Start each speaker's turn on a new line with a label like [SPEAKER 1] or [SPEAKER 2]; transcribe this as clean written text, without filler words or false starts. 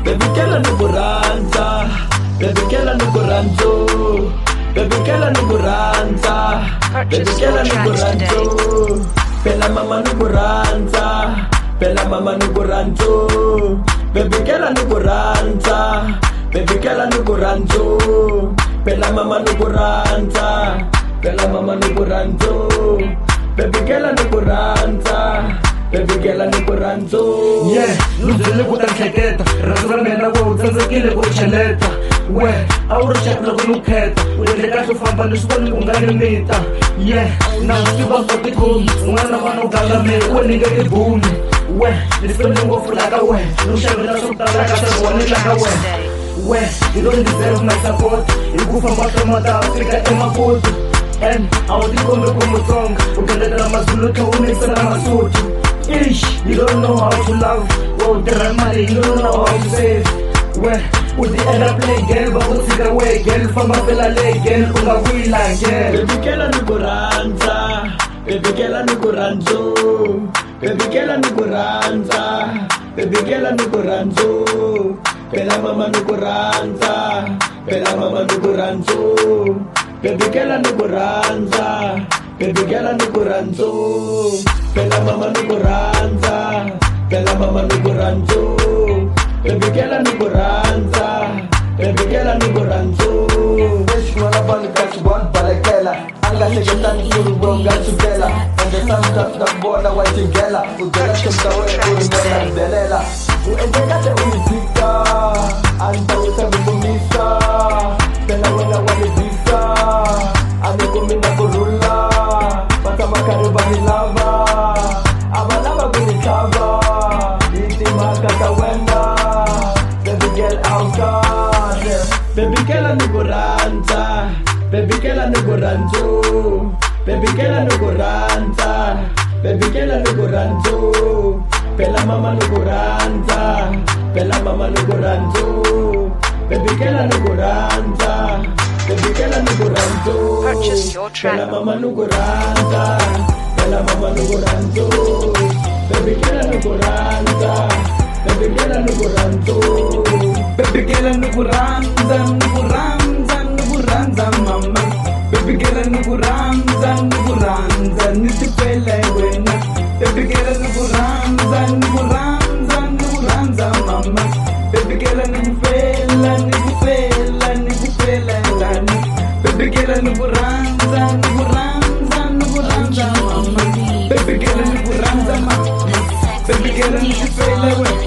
[SPEAKER 1] baby girl nikuranza, baby girl nikuranzo, baby girl nikuranza, baby girl nikuranzo, pela mama nikuranza, pela mama nikuranzo, baby girl nikuranza, baby girl nikuranzo, pela mama nikuranza, pela mama nikuranzo, baby girl nikuranza, baby girl nikuranzo.
[SPEAKER 2] Yeah, luzele ku tanhleketa, rhandzu ra mina we u tsandzekile ku cheleta. We a wu ri xaka loko ni kheta, u endle kahle u famba leswi voni ku nga ni mita. Yeah, na u tiva for tikhomi, un'wana na n'wana u gangame, u nyike tibuni. We ni fele ngopfu la ka we, ni u xavela swo tala ka swivoni la ka we. We you don't deserve my support, hi ku famba hlomata Afrika emakutu. And a wu tikombi ku mutsonga, u kendletela mazulu tlhe u mikisa na masotho. Ish, you don't know how to love. Whoa, the money, you don't know how to save. Where would the end up play girl, but what's it away, girl? From a fella leg, girl, unga we like girl.
[SPEAKER 1] Baby girl nikuranza, baby girl nikuranzo, baby girl nikuranza, baby girl nikuranzo, pela mama nikuranza, pela mama nikuranzo, baby girl nikuranza, baby girl nikuranzo, pela mama nikuranza, pela mama nikuranzo, baby girl nikuranza, baby girl nikuranzo.
[SPEAKER 3] Wish you wanna ball catch one balakela, anga segetan kuru bonga sugela, and the sun tap the border white together, ugela chumtawe urumela belela, uendeka te umitika, anta utabumisa, pela wala wale visa, amigo mina kurula, mata makare bahilava, abalava kunikava, iti makata wenda, baby girl outside.
[SPEAKER 1] Baby girl nikuranza, baby girl nikuranzo, baby girl nikuranza, baby girl nikuranzo, pela mama nikuranza, pela mama nikuranzo, baby girl nikuranza, baby girl nikuranzo,
[SPEAKER 4] Purchase your track.
[SPEAKER 1] pela mama nikuranza, pela mama nikuranzo, baby girl nikuranza, baby girl nikuranzo.
[SPEAKER 2] Baby girl, nukuranza, nukuranza, nukuranza, mama. Baby girl, nukuranza, nukuranza, nitipele wena. Baby girl, nukuranza, nukuranza, nukuranza, mama. Baby girl, nikupela, nikupela, nikupela ngani. Baby girl, nukuranza, nukuranza, nukuranza, mama. Baby girl, nukuranza, mama. Baby girl, nitipele wena.